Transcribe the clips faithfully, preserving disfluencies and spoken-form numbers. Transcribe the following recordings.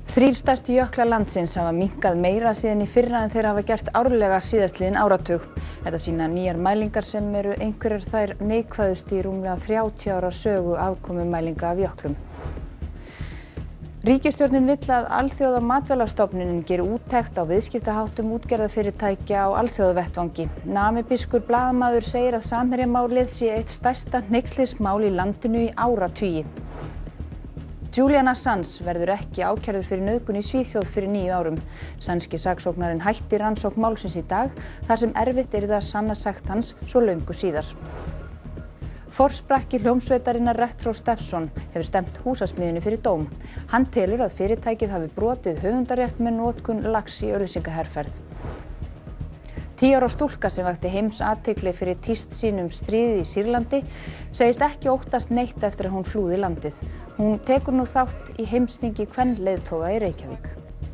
Þrír stærstu jöklar landsins hafa minnkað meira síðan í fyrra en þeir hafa gert árlega síðastliðinn áratug. Þetta sýna nýjar mælingar sem eru einhverjar þær neikvæðustu í rúmlega þrjátíu ára sögu afkomumælinga af jöklum. Ríkisstjórnin vill að Alþjóða matvælastofnunin geri úttekt á viðskiptaháttum útgerðarfyrirtækja á alþjóðavettvangi. Namibískur blaðamaður segir að Samherjamálið sé eitt stærsta hneykslismál í landinu í áratugi. Julian Assange verður ekki ákærður fyrir nauðgun í Svíþjóð fyrir níu árum. Sænski saksóknarinn hætti rannsókn málsins í dag þar sem erfitt yrði að sanna sekt hans svo löngu síðar. Forsprakki hljómsveitarinnar Retro Steffson hefur stefnt Húsasmiðjunni fyrir dóm. Hann telur að fyrirtækið hafi brotið höfundarétt með notkun lags í auglýsingaherferð. Tíu ára stúlka sem vakti heimsathygli fyrir tíst sínum stríðið í Sýrlandi segist ekki óttast neitt eftir að hún flúði landið. Hún tekur nú þátt í heimsþingi kvenleiðtoga í Reykjavík.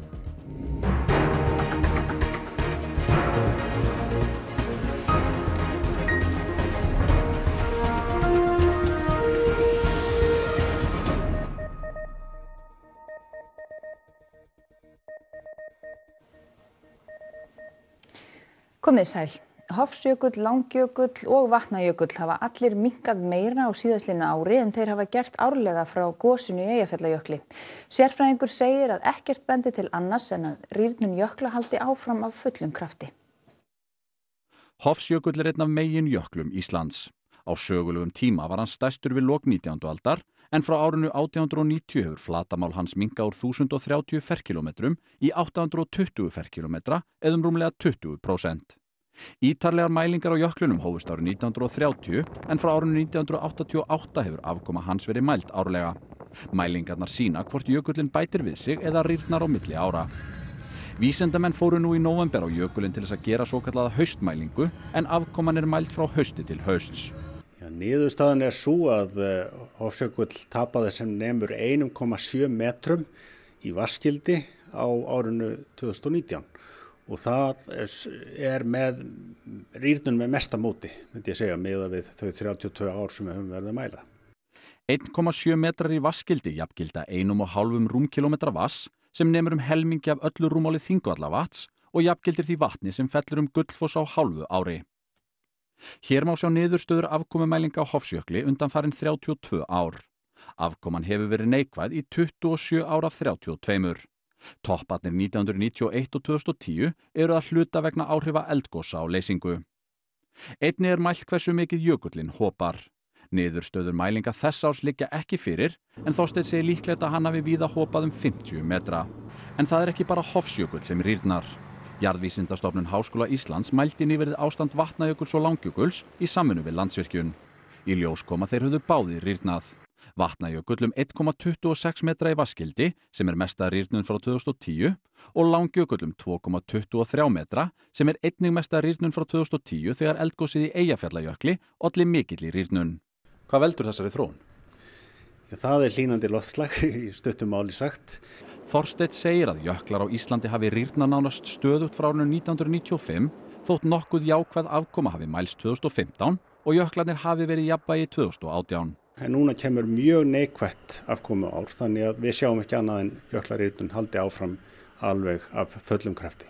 Komið sæl. Hofsjökull, Langjökull og Vatnajökull hafa allir minnkað meira á síðastliðnu ári en þeir hafa gert árlega frá gosinu í Eyjafjallajökli. Sérfræðingur segir að ekkert bendi til annars en að rýrnun jökla haldi áfram af fullum krafti. Hofsjökull er einn af meginjöklum Íslands. Á sögulegum tíma var hann stærstur við lok nítjándu aldar en frá árinu átján hundruð og níutíu hefur flatamál hans minnkað úr þúsund og þrjátíu ferkílómetrum í átta hundruð og tuttugu ferkílómetra eða um rúmlega tuttugu prósent. Ítarlegar mælingar á jöklunum hófust árið nítján hundruð og þrjátíu en frá árinu nítján hundruð áttatíu og átta hefur afkoma hans verið mæld árlega. Mælingarnar sýna hvort jökullinn bætir við sig eða rýrnar á milli ára. Vísindamenn fóru nú í nóvember á jökulinn til þess að gera svokallaða haustmælingu en afkoman er mæld frá hausti til hausts. Ja, niðurstaðan er sú að uh, Hofsjökull tapaði sem nemur eitt komma sjö metrum í vatnsskildi á árinu tvö þúsund og nítján. Og það er með rýrnun með mesta móti, myndi ég segja, miðað við þau þrjátíu og tvö ár sem við höfum verið að mæla. eitt komma sjö metrar í vatnsskildi jafngilda einum og hálfum rúmkílómetra vatns sem nemur um helmingi af öllu rúmmáli Þingvallavatns og jafngildir því vatni sem fellur um Gullfoss á hálfu ári. Hér má sjá niðurstöður afkomumælinga á Hofsjökli undanfarin þrjátíu og tvö ár. Afkoman hefur verið neikvæð í tuttugu og sjö ár af þrjátíu og tvö. Topparnir nítján hundruð níutíu og eitt og tvö þúsund og tíu eru að hluta vegna áhrifa eldgosa á leysingu. Einnig er mælt hversu mikið jökullinn hopar. Niðurstöður mælinga þess árs liggja ekki fyrir en Þorsteinn segir líklegt að hann hafi víða hopað um fimmtíu metra. En það er ekki bara Hofsjökull sem rýrnar. Jarðvísindastofnun Háskóla Íslands mældi nýverið ástand Vatnajökuls og Langjökuls í samvinnu við Landsvirkjun. Í ljós kom að þeir höfðu báðir rýrnað. Vatnajökull um eitt komma tuttugu og sex metra í vatnsskildi sem er mesta rýrnun frá tvö þúsund og tíu og Langjökull um tvö komma tuttugu og þrjá metra sem er einnig mesta rýrnun frá tvö þúsund og tíu þegar eldgosið í Eyjafjallajökli olli mikilli rýrnun. Hvað veldur þessari þróun? Ja, það er hlýnandi loftslag í stuttum máli sagt. Þorsteinn segir að jöklar á Íslandi hafi rýrnað nánast stöðugt frá árinu nítján hundruð níutíu og fimm þótt nokkuð jákvæð afkoma hafi mælst tvö þúsund og fimmtán og jöklarnir hafi verið í jafnvægi tvö þúsund og átján. En núna kemur mjög neikvætt afkomu ár þannig að við sjáum ekki annað en jöklarýrnun haldi áfram alveg af fullum krafti.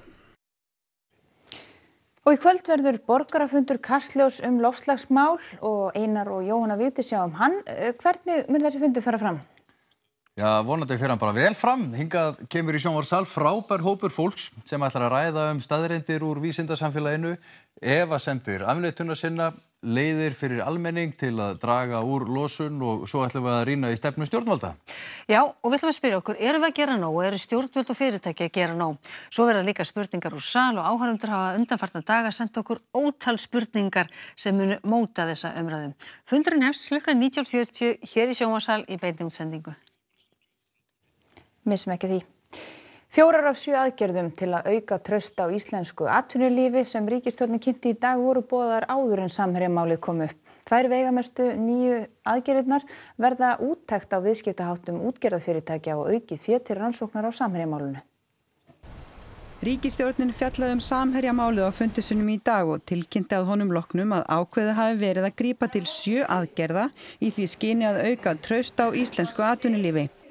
Og í kvöld verður borgarafundur Kastljós um loftslagsmál og Einar og Jóhanna Vigdís sjá um hann. Hvernig mun þessi fundur fara fram? Já, vonandi fer hann bara vel fram. Hingað kemur í sjónvarpssal frábær hópur fólks sem ætlar að ræða um staðreyndir úr vísindasamfélaginu, efasemdir afneitunar sinna, leiðir fyrir almenning til að draga úr losun og svo ætlum við að rýna í stefnu stjórnvalda. Já, og við ætlum að spyrja okkur, erum við að gera nóg og eru stjórnvöld og fyrirtæki að gera nóg? Svo verða líka spurningar úr sal og áhorfendur hafa undanfarna daga sendt okkur ótal spurningar sem munu móta þessa umræðu. Fundurinn hefst klukkan nítján fjörutíu hér í sjónvarpssal í beinni útsendingu. Missum ekki því. Fjórar af sjö aðgerðum til að auka traust á íslensku atvinnulífi sem ríkisstjórnin kynnti í dag voru boðaðar áður en Samherjamálið kom upp. Tvær veigamestu nýju aðgerðirnar verða úttekt á viðskiptaháttum útgerðarfyrirtækja og aukið fé til rannsóknar á Samherjamálinu. Ríkisstjórnin fjallaði um Samherjamálið á fundi sínum í dag og tilkynnti að honum loknum að ákveðið hafi verið að grípa til sjö aðgerða í því skyni að auka traust á íslensku atvinnulífi.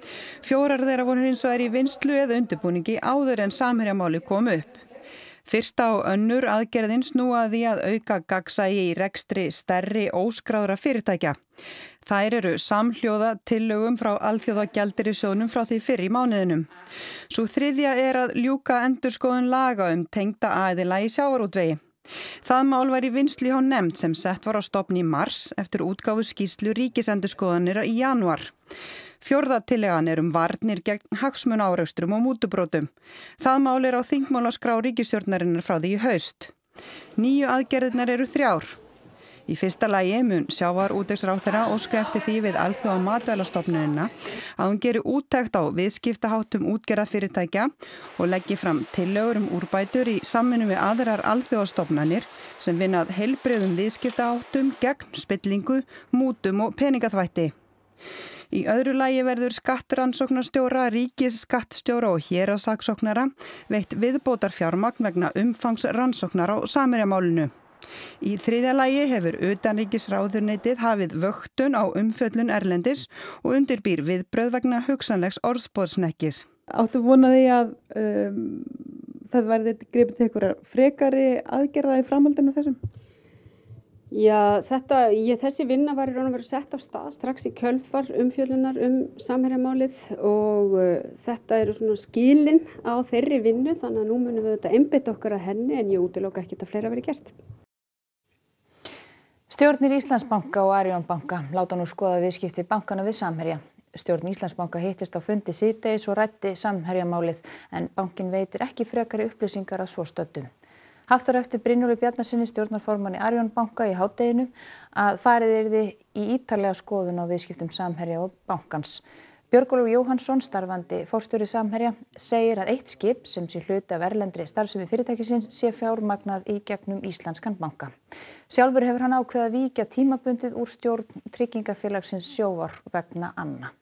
Fjórar þeirra voru hins vegar í vinnslu eða undirbúningi áður en Samherjamáli kom upp. Fyrsta og önnur aðgerðin snúa að því að auka gagnsæi í rekstri stærri óskráðra fyrirtækja. Þær eru samhljóða tillögum frá Alþjóðagjaldeyrissjóðnum frá því fyrr í mánuðinum. Sú þriðja er að ljúka endurskoðun laga um tengda aðila í sjávarútvegi. Það mál var í vinnslu hjá nefnd sem sett var á stofn í mars eftir útgáfu skýrslu ríkisendurskoðanir í janúar. Fjórða tillagan er um varnir gegn hagsmunaárekstrum og mútubrotum. Það mál er á þingmálaskrá ríkisstjórnarinnar frá því í haust. Nýju aðgerðirnar eru þrjár. Í fyrsta lagi mun sjávarútvegsráðherra óska eftir því við Alþjóða matvælastofnunina að hún geri úttekt á viðskiptaháttum útgerðarfyrirtækja og leggi fram tillögur um úrbætur í samvinnu við aðrar alþjóðastofnanir sem vinna að heilbrigðum viðskiptaháttum gegn spillingu, mútum og peningaþvætti. Í öðru lagi verður skattrannsóknarstjóra, ríkisskattstjóra og héraðssaksóknara veitt viðbótar fjármagn vegna umfangs rannsóknar á Samherjamálinu. Í þriðja lagi hefur utanríkisráðuneytið hafið vöktun á umfjöllun erlendis og undirbýr viðbrögð vegna hugsanlegs orðsporsnekkis. Áttu vonaði að um, það verði gripið til einhverjar frekari aðgerða í framhaldinu þessum? Já, þetta, ég, þessi vinna var í raun og veru sett af stað strax í kjölfar umfjöllunar um Samherjamálið og uh, þetta eru svona skilin á þeirri vinnu þannig að nú munum við þetta einbeita okkar að henni en ég útiloka ekkert að fleira verið gert. Stjórnir Íslandsbanka og Arion banka láta nú skoða viðskipti bankana við Samherja. Stjórn Íslandsbanka hittist á fundi síðdegis og ræddi Samherjamálið en bankinn veitir ekki frekari upplýsingar að svo stöddu. Haft var eftir Brynjólfi Bjarnasyni stjórnarformanni Arion banka í hádeginu að farið yrði í ítarlega skoðun á viðskiptum Samherja og bankans. Björgólfur Jóhannsson, starfandi forstjóri Samherja, segir að eitt skip sem sé hluti af erlendri starfsemi fyrirtækisins sé fjármagnað í gegnum íslenskan banka. Sjálfur hefur hann ákveðið að víkja tímabundið úr stjórn tryggingafélagsins Sjóvár vegna anna.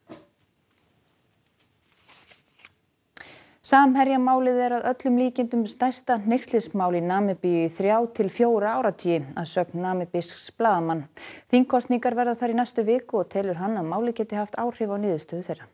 Samherjamálið er að öllum líkindum stærsta hneykslismál í Namibíu í þrjá til fjóra áratugi að sögn namibísks blaðamann. Þingkosningar verða þar í næstu viku og telur hann að málið geti haft áhrif á niðurstöðu þeirra.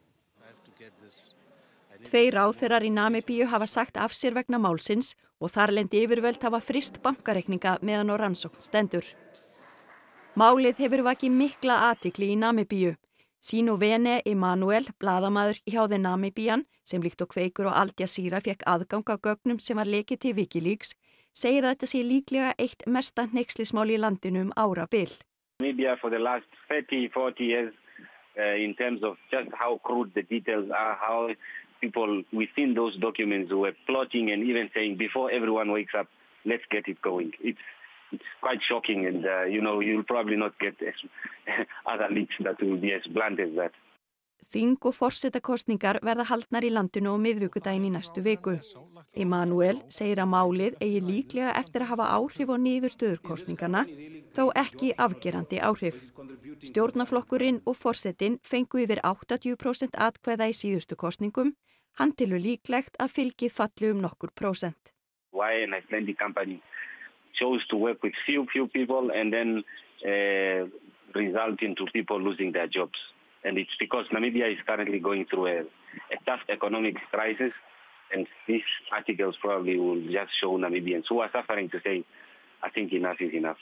Tveir ráðherrar í Namibíu hafa sagt af sér vegna málsins og þarlendi yfirvöld hafa fryst bankareikninga meðan á rannsókn stendur. Málið hefur vakið mikla athygli í Namibíu. Sinovene Emmanuel, blaðamaður hjá The Namibian, sem líkt og Kveikur og Al Jazeera fekk aðgang á gögnum sem var lekið til Wikileaks, segir að þetta sé líklega eitt mesta hneykslismál í landinu um árabil. Namibia for the last thirty, forty years uh, in terms of just how crude the details are, how people within those documents were plotting and even saying before everyone wakes up, let's get it going. It's It's quite shocking and, uh, you know, you'll probably not get other leaks that will be as blunt as that. Þing og forsetakosningar verða haldnar í landinu á miðvikudaginn í næstu viku. Emmanuel segir að málið eigi líklega eftir að hafa áhrif á niðurstöður kosningarna, þó ekki afgerandi áhrif. Stjórnarflokkurinn og forsetinn fengu yfir áttatíu prósent atkvæða í síðustu kosningum, hann telur líklegt að fylgið falli um nokkur prósent. Why an Icelandic company chose to work with few, few people and then uh, result into people losing their jobs. And it's because Namibia is currently going through a, a tough economic crisis, and these articles probably will just show Namibians who are suffering to say, I think enough is enough.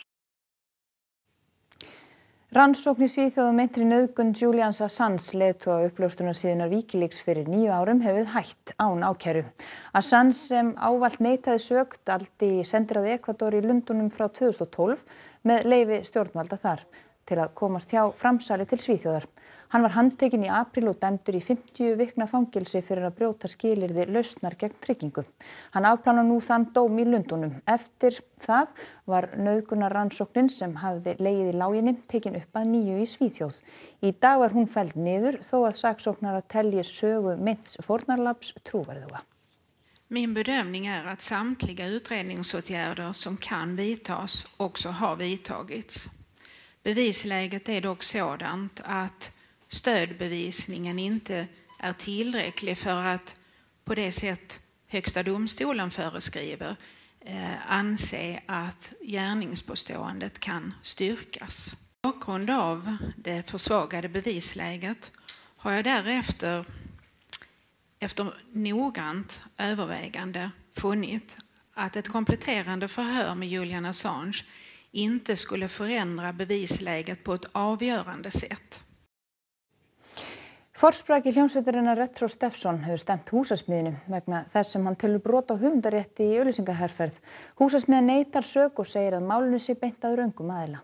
Rannsókn í Svíþjóð um meintri nauðgun Julians Assange, leiðtoga uppljóstrunarsíðunnar Wikileaks fyrir níu árum, hefur hætt án ákæru. Assange, sem ávallt neitaði sök, dvaldi í sendiráði Ekvador í Lundúnum frá tvö þúsund og tólf með leyfi stjórnvalda þar til að komast hjá framsali til Svíþjóðar. Hann var handtekinn í apríl og dæmdur í fimmtíu vikna fangelsi fyrir að brjóta skilyrði lausnar gegn tryggingu. Hann afplánar nú þann dóm í Lundúnum. Eftir það var nauðgunarrannsóknin sem hafði legið í láginni tekin upp að nýju í Svíþjóð. Í dag var hún felld niður þó að saksóknarar telji sögu meints fórnarlabs trúverðuga. Min bedömning är att samtliga utredningsåtgärder som kan vidtas också har vidtagits. Bevisläget är dock sådant att stödbevisningen inte är tillräcklig för att på det sätt Högsta domstolen föreskriver eh, anse att gärningspåståendet kan styrkas. På bakgrund av det försvagade bevisläget har jag därefter efter noggrant övervägande funnit att ett kompletterande förhör med Julian Assange inte skulle förändra bevisläget på ett avgörande sätt. Forsprakki hljómsveitarinnar Retro Steffson hefur stefnt Húsasmiðjunni vegna þess sem hann telur brot á höfundarétti í auglýsingaherferð. Húsasmiðjan neitar sök og segir að málinu sé beint að röngum aðila.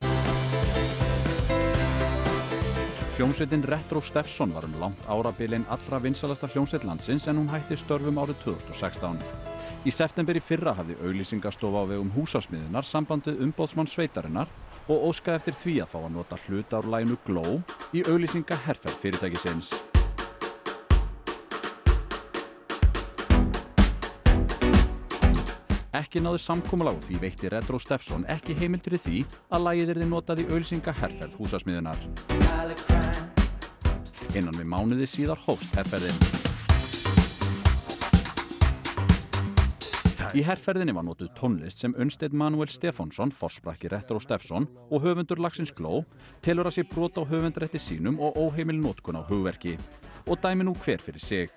Hljómsveitin Retro Steffson var um langt árabilin allra vinsælasta hljómsveit landsins en hún hætti störfum árið tvö þúsund og sextán. Í september í fyrra hafði auglýsingastofa á vegum Húsasmiðjunnar sambandið umboðsmann sveitarinnar og óskaði eftir því að fá að nota hluta úr laginu Glow í auglýsingaherferð fyrirtækisins. Ekki náði samkomulag og því veitti Retro Steffson ekki heimild fyrir því að lagið yrði notað í auglýsingaherferð Húsasmiðjunnar. Innan við mánuði síðar hófst herferðin. Í herferðinni var notuð tónlist sem Unnsteinn Manuel Stefánsson, forsprakki Retro Steffson og höfundur lagsins Glow telur að sé brot á höfundarétti sínum og óheimil notkun á hugverki og dæmi nú hver fyrir sig.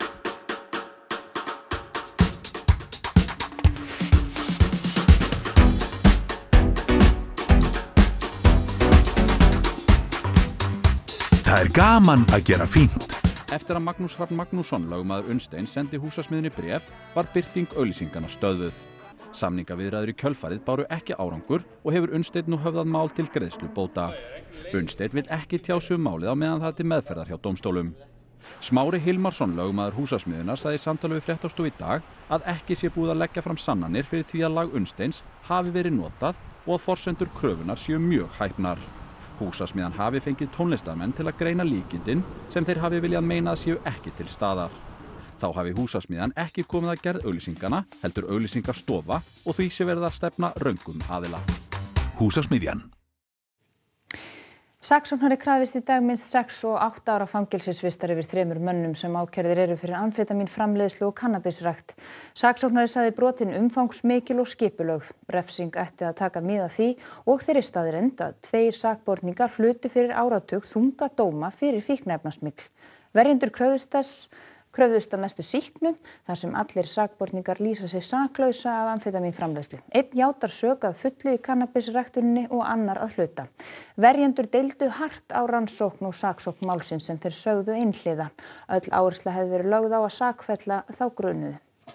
Það er gaman að gera fínt. Eftir að Magnús Hrafn Magnússon, lögmaður Unnsteinn, sendi Húsasmiðjunni bréf var birting auglýsinganna stöðvuð. Samningaviðræður í kjölfarið báru ekki árangur og hefur Unnsteinn nú höfðað mál til greiðslu bóta. Unnsteinn vill ekki tjá sig um málið á meðan það er til meðferðar hjá dómstólum. Smári Hilmarsson, lögmaður Húsasmiðjunnar, sagði í samtali við Fréttastofu í dag að ekki sé búið að leggja fram sannanir fyrir því að lag Unnsteins hafi verið notað og að forsendur kröfunar séu mjög hæpnar. Húsasmiðjan hafi fengið tónlistarmenn til að greina líkindin sem þeir hafi viljað meina að séu ekki til staðar. Þá hafi Húsasmiðjan ekki komið að gerð auglýsingana, heldur auglýsingastofa og því sé verið að stefna röngum aðila. Húsasmiðjan. Saksóknari krafðist í dag minnst sex og átta ára fangelsisvistar yfir þremur mönnum sem ákærðir eru fyrir amfetamínframleiðslu og kannabisrækt. Saksóknari sagði brotin umfangsmikil og skipulögð. Refsing ætti að taka mið af því og þeirri staðreynd að tveir sakborningar hlutu fyrir áratug þunga dóma fyrir fíkniefnasmygl. Verjendur kröfðust þess kröfðust að mestu sýknu þar sem allir sakborningar lýsa sig saklausa af amfetamínframleiðslu. Einn játar sök að fullu í kannabisræktuninni og annar að hluta. Verjendur deildu hart á rannsókn og saksókn málsins sem þeir sögðu einhliða. Öll áhersla hefði verið lögð á að sakfella þá grunuðu.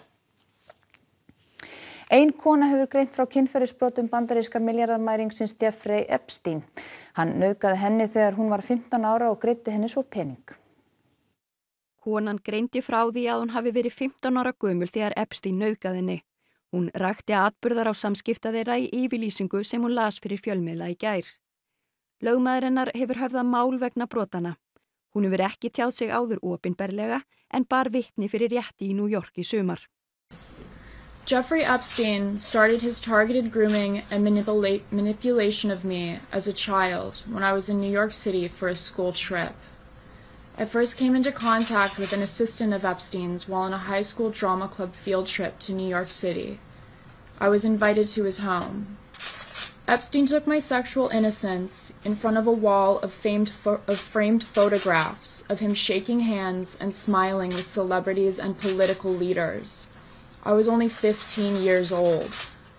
Ein kona hefur greint frá kynferðisbrotum bandaríska milljarðamæringsins Jeffrey Epstein. Hann nauðgaði henni þegar hún var fimmtán ára og greiddi henni svo pening. Konan greindi frá því að hún hafi verið fimmtán ára gömul þegar Epstein nauðgaði henni. Hún rakti atburðar á samskipta þeirra í yfirlýsingu sem hún las fyrir fjölmiðla í gær. Lögmaður hennar hefur höfðað mál vegna brotana. Hún hefur ekki tjáð sig áður opinberlega en bar vitni fyrir rétti í New York í sumar. Jeffrey Epstein started his targeted grooming and manipula- manipulation of me as a child when I was in New York City for a school trip. I first came into contact with an assistant of Epstein's while on a high school drama club field trip to New York City. I was invited to his home. Epstein took my sexual innocence in front of a wall of, famed fo- of framed photographs of him shaking hands and smiling with celebrities and political leaders. I was only fifteen years old.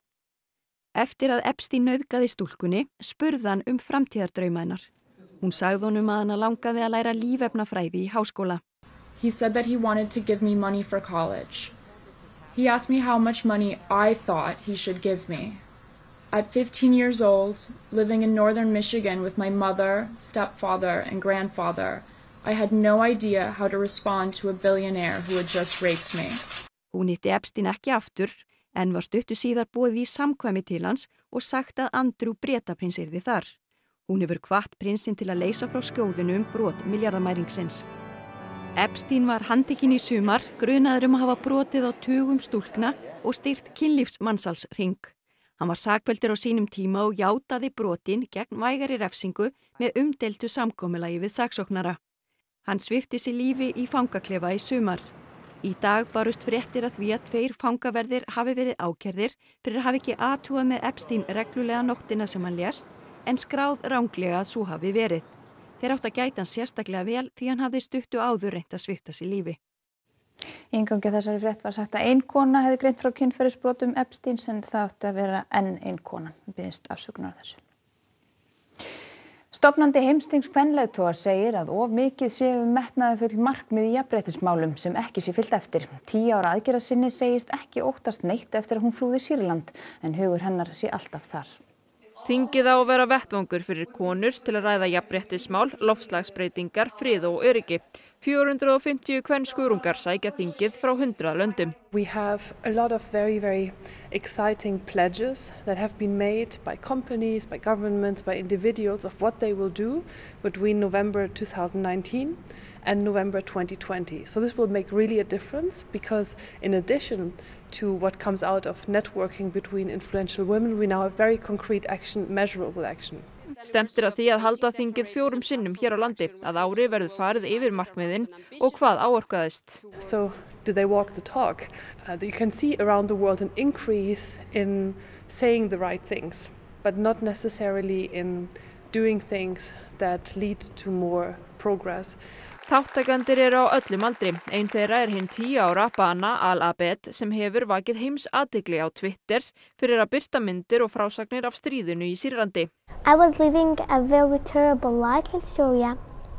Eftir að Epstein nauðgaði stúlkunni, spurði hann um framtíðardrauma hennar. Hún sagði honum að hana langaði að læra lífefnafræði í háskóla. He said that he wanted to give me money for college. He asked me how much money I thought he should give me. At fifteen years old, living in northern Michigan with my mother, stepfather, and grandfather, I had no idea how to respond to a billionaire who had just raped me. Hún hitti Epstein ekki aftur, en var stuttu síðar boðið í samkvæmi til hans og sagt að Andrew Bretaprins yrði þar. Hún hefur hvatt prinsinn til að leysa frá skjóðinu um brot milljarðamæringsins. Epstein var handtekinn í sumar, grunaður um að hafa brotið á tugum stúlkna og stýrt kynlífsmansalsring. Hann var sakfelldur á sínum tíma og játaði brotin gegn vægari refsingu með umdeildu samkomulagi við saksóknara. Hann svipti sig lífi í fangaklefa í sumar. Í dag barust fréttir að því að tveir fangaverðir hafi verið ákærðir fyrir að hafa ekki athugað með Epstein reglulega nóttina sem hann lést, en skráð ranglega að svo hafi verið. Þeir átt að gæta hann sérstaklega vel því hann hafði stuttu áður reynt að svipta sig lífi. Í inngangi þessari frétt var sagt að ein kona hefði greint frá kynferðisbrotum Epsteins en það átti að vera enn ein konan. Við biðjumst afsökunar á þessu. Stofnandi heimstings kvenleiðtoga segir að of mikið séu metnaðarfull markmið í jafnréttismálum sem ekki sé fylgt eftir. Tíu ára aðgerðarsinni segist ekki óttast neitt eftir að hún flúði Sýrland en hugur hennar sé alltaf þar. Þingið á að vera vettvangur fyrir konur til að ræða jafnréttismál, loftslagsbreytingar, frið og öryggi. fjögur hundruð og fimmtíu kvenskörungar sækja þingið frá hundrað löndum. We have a lot of very, very exciting pledges that have been made by companies, by governments, by individuals of what they will do between November two thousand nineteen and November twenty twenty. So this will make really a difference because in addition to what comes out of networking between influential women, we now have very concrete action, measurable action. Stefnt að því að halda þingið fjórum sinnum hér á landi, að ári verður farið yfir markmiðin og hvað áorkaðist. So do they walk the talk? Uh, you can see around the world an increase in saying the right things, but not necessarily in doing things that lead to more progress. Þáttakendur eru á öllum aldri. Ein þeirra er hinn tíu ára Bana Al-Abed sem hefur vakið heims athygli á Twitter fyrir að birta myndir og frásagnir af stríðinu í Sýrlandi. I was living a very terrible life in Syria.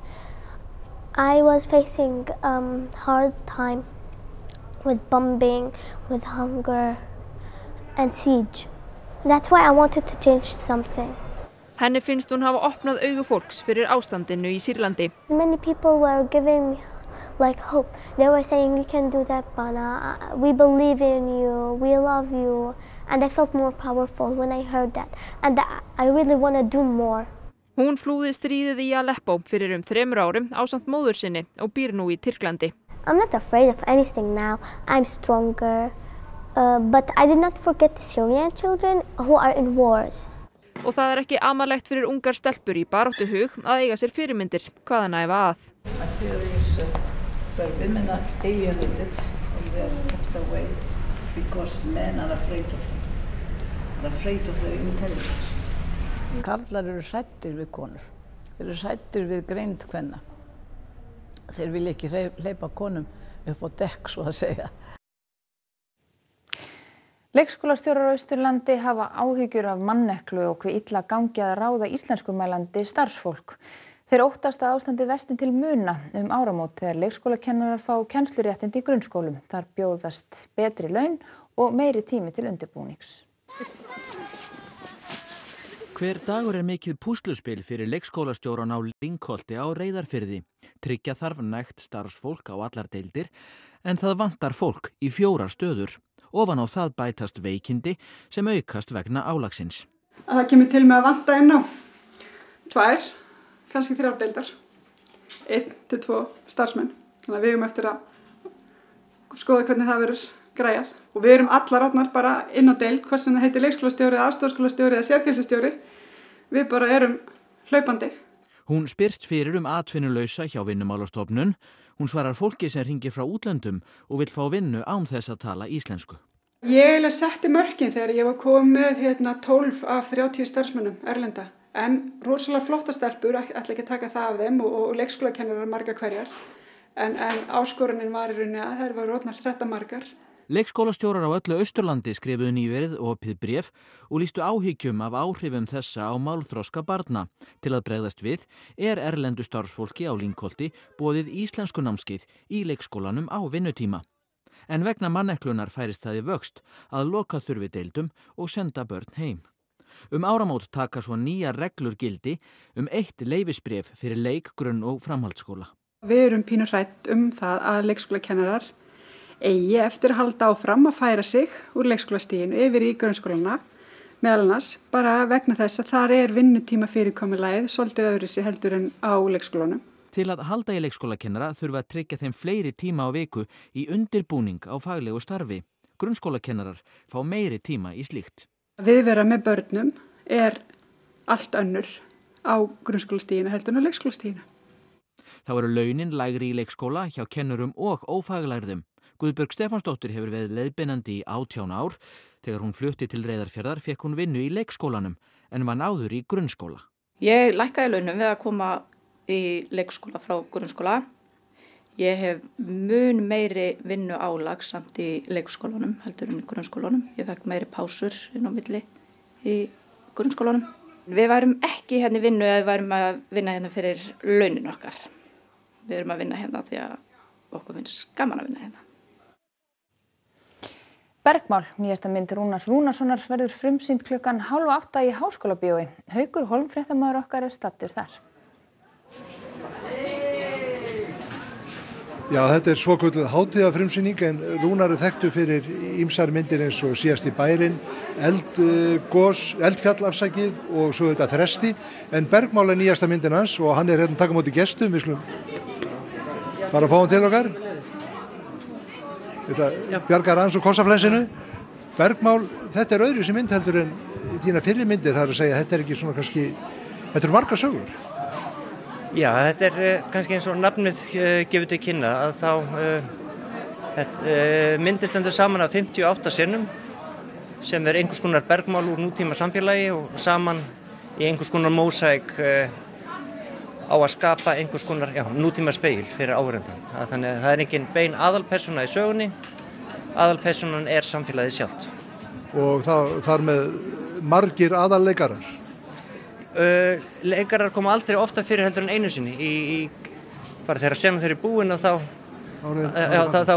I was facing um, hard time with bombing, with hunger and siege. That's why I wanted to change something. Henni finnst hún hafa opnað augu fólks fyrir ástandinu í Sýrlandi. Many people were giving me like hope. They were saying you can do that, Bana. We believe in you. We love you. And I felt more powerful when I heard that. And I really want to do more. Hún flúði stríðið í Aleppo fyrir um þremur árum ásamt móður sinni og býr nú í Tyrklandi. I'm not afraid of anything now. I'm stronger. Uh, but I did not forget the Syrian children who are in wars. Og það er ekki amalegt fyrir ungar stelpur í baráttuhug að eiga sér fyrirmyndir, hvaðan æfa að. I feel is uh, where women are alienated and they are kept away because men are afraid of them. They're afraid of their intelligence. Karlar eru hræddir við konur. Þeir eru hræddir við greind kvenna. Þeir vilja ekki hleypa konum upp á dekk, svo að segja. Leikskólastjórar á Austurlandi hafa áhyggjur af manneklu og hve illa gangi að ráða íslenskumælandi starfsfólk. Þeir óttast að ástandið versni til muna um áramót þegar leikskólakennarar fá kennsluréttindi í grunnskólum. Þar bjóðast betri laun og meiri tími til undirbúnings. Hver dagur er mikið púsluspil fyrir leikskólastjóran á Lyngholti á Reyðarfirði. Tryggja þarf nægt starfsfólk á allar deildir en það vantar fólk í fjórar stöður. Ofan á það bætast veikindi sem aukast vegna álagsins. Það kemur til með að vanta inn á tvær, kannski þrjár deildar, einn til tvo starfsmenn. Þannig að við erum eftir að skoða hvernig það verður græjað. Og við erum allar orðnar bara inn á deild, hvort sem það heitir leikskólastjóri, aðstoðarskólastjóri eða sérkennslustjóri. Við bara erum hlaupandi. Hún spyrst fyrir um atvinnulausa hjá Vinnumálastofnun. Hún svarar fólki sem hringir frá útlöndum og vill fá vinnu án þess að tala íslensku. Ég eiginlega setti mörkin þegar ég var komið með hérna, tólf af þrjátíu starfsmönnum erlenda. En rosalega flotta stelpur, ætla ekki að taka það af þeim og, og leikskólakennarar marga hverjar. En, en áskorunin var í rauninni að þær var orðnar þetta margar. Leikskólastjórar á öllu Austurlandi skrifuðu nýverið opið bréf og lýstu áhyggjum af áhrifum þessa á málþroska barna. Til að bregðast við er erlendu starfsfólki á Lyngholti boðið íslensku námskeið í leikskólanum á vinnutíma. En vegna manneklunar færist það í vöxt að loka þurfi deildum og senda börn heim. Um áramót taka svo nýjar reglur gildi um eitt leyfisbréf fyrir leik, grunn og framhaldsskóla. Við erum pínur hrædd um það að leikskólakennarar eigi eftir að halda áfram að færa sig úr leikskólastiginu yfir í grunnskólana, meðal annars bara vegna þess að þar er vinnutíma fyrirkomulagið svolítið öðruvísi heldur en á leikskólanum. Til að halda í leikskólakennara þurfa að tryggja þeim fleiri tíma á viku í undirbúning á faglegu starfi. Grunnskólakennarar fá meiri tíma í slíkt. Viðvera með börnum er allt önnur á grunnskólastiginu heldur en á leikskólastiginu. Þá eru launin lægri í leikskóla hjá kennurum og ófaglærðum. Guðbjörg Stefánsdóttir hefur verið leiðbeinandi í átján ár. Þegar hún flutti til Reyðarfjarðar fekk hún vinnu í leikskólanum en var áður í grunnskóla. Ég lækkaði launum við að koma í leikskóla frá grunnskóla. Ég hef mun meiri vinnu álag samt í leikskólanum heldur en í grunnskólanum. Ég fekk meiri pásur inn á milli í grunnskólanum. Við værum ekki hérna í vinnu eða við værum að vinna hérna fyrir launin okkar. Við erum að vinna hérna því að okkur finnst gaman að vinna hérna. Bergmál, nýjasta mynd Rúnars Rúnarssonar verður frumsýnd klukkan hálf átta í Háskólabíói. Haukur Hólm, fréttamaður okkar, er staddur þar. Já, þetta er svokölluð hátíðarfrumsýning en Rúnar er þekktur fyrir ýmsar myndir eins og Síðast í bærinn, Eldgos, Eldfjall afsakið og svo þetta Þresti. En Bergmál er nýjasta myndin hans og hann er hérna að taka á móti gestum. Við skulum bara að fá hann til okkar. Þetta bjargar hans og kossaflensinu. Bergmál, þetta er öðruvísi mynd heldur en þína fyrri myndir. Það er að segja, þetta er ekki svona kannski, þetta eru margar sögur. Já, þetta er uh, kannski eins og nafnið uh, gefur til kynna að þá uh, uh, myndir stendur saman af fimmtíu og átta sinnum sem er einhvers konar bergmál úr nútíma samfélagi og saman í einhvers konar mósaík uh, á að skapa einhvers konar já, nútíma speil fyrir áhorfandann. Þannig að það er engin bein aðalpersóna í sögunni, aðalpersónan er samfélagið sjálft. Og það, þar með margir aðalleikarar? Uh, leikarar koma aldrei ofta fyrir heldur en einu sinni í, í bara þegar senan þeir eru búin og þá þá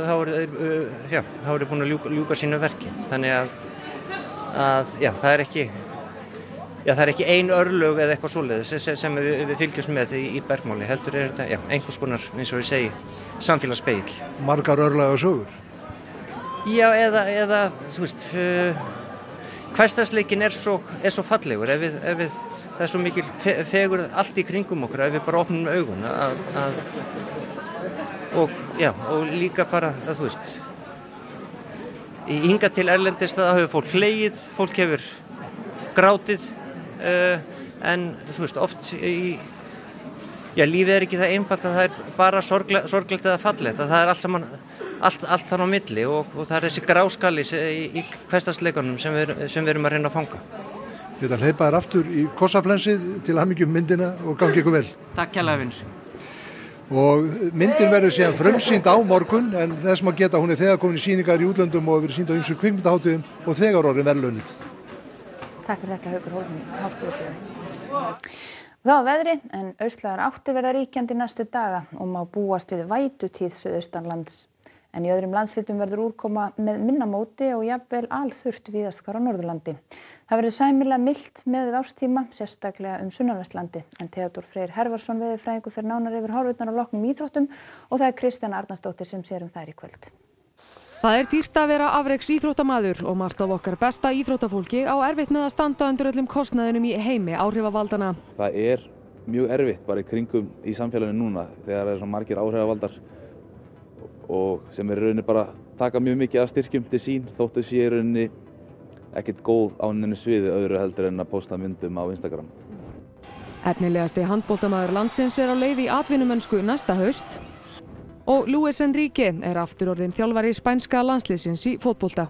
eru búin að ljúka, ljúka sínu verki þannig að, að já, það er ekki já, það er ekki ein örlög eða eitthvað svoleiðis sem, sem við, við fylgjumst með í, í Bergmáli heldur er þetta já, einhvers konar eins og ég segi samfélagsspegill. Margar örlaga sögur? Já, eða, eða þú veist uh, hversdagsleikin er svo, er svo fallegur ef við, ef við, það er svo mikil fe, fegur allt í kringum okkur ef við bara opnum augun að, að, og, já, og líka bara að þú veist hingað til erlendis það hefur fólk hlegið, fólk hefur grátið uh, en þú veist oft í, já, lífið er ekki það einfalt að það er bara sorgle, sorglegt eða fallegt að það er allt saman Allt, allt þar á milli og, og það er þessi gráskalli í, í hversdagsleikunum sem við, sem við erum að reyna að fanga. Þetta hleypa þér aftur í kossaflensið til hamingju um myndina og gangi ykkur vel. Takk kærlega vinur. Og myndin verður síðan frumsýnd á morgun en þess maður geta hún er þegar komin í sýningar í útlöndum og verið sýnd á ýmsum kvikmyndahátíðum og þegar orðin verðlaunuð. Takk fyrir þetta Haukur Hólm, Háskólabíói. Það var veðri en austlægar áttir verða ríkjandi næstu daga og má búast við vætutíð suðaustanlands. En í öðrum landshlutum verður úrkoma með minna móti og jafnvel alþurrt víðast hvar á Norðurlandi. Það verður sæmilega milt með við árstíma, sérstaklega um sunnanvertlandi. En Theodór Freyr Hervarsson veðurfræðingur fer nánar yfir horfurnar á loknum íþróttum og það er Kristjana Arnarsdóttir sem sér um þær í kvöld. Það er dýrt að vera afreks íþróttamaður og margt af okkar besta íþróttafólki á erfitt með að standa undir öllum kostnaðinum í heimi áhrifavaldana. Það er mjög erfitt bara í kringum í samfélaginu núna þegar það er svo margir áhrifavaldar og sem er í rauninni bara taka mjög mikið af styrkjum til sín þóttu sé í rauninni ekkert góð á neinu sviði öðru heldur en að posta myndum á Instagram. Efnilegasti handboltamaður landsins er á leið í atvinnumennsku næsta haust og Luis Enrique er aftur orðinn þjálfari spænska landsliðsins í fótbolta.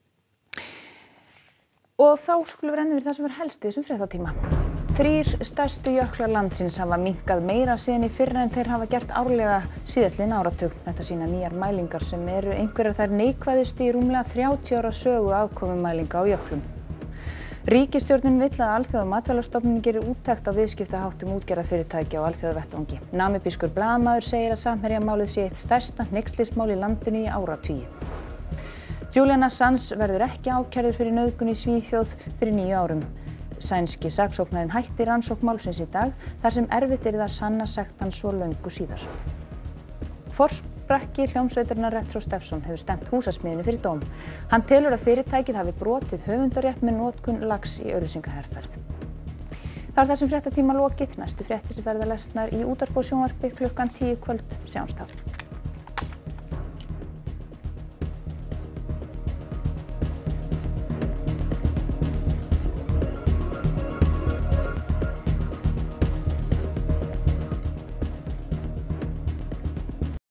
Og þá skulum við renna yfir það sem er helst í þessum fréttatíma. Þrír stærstu jöklar landsins hafa minnkað meira síðan í fyrra en þeir hafa gert árlega síðastliðinn áratug. Þetta sýna nýjar mælingar sem eru einhverjar þær neikvæðustu í rúmlega þrjátíu ára sögu afkomumælinga á jöklum. Ríkisstjórnin vill að Alþjóða matvælastofnunin geri úttekt á viðskiptaháttum útgerðarfyrirtækja á alþjóðavettvangi. Namibískur blaðamaður segir að Samherjamálið sé eitt stærsta hneykslismál í landinu í áratugi. Julian Assange verður ekki ákærður fyrir nauðgun í Svíþjóð fyrir níu árum. Sænski saksóknarinn hætti rannsókn málsins í dag þar sem erfitt yrði að sanna sekt hans svo löngu síðar. Forsprakki hljómsveitarinnar Retro Steffson hefur stefnt Húsasmiðjunni fyrir dóm. Hann telur að fyrirtækið hafi brotið höfundarétt með notkun lags í auglýsingaherferð. Það er þessum fréttatíma lokið. Næstu fréttir verða lesnar í útvarpi og sjónvarpi klukkan tíu í kvöld. Sjáumst þá.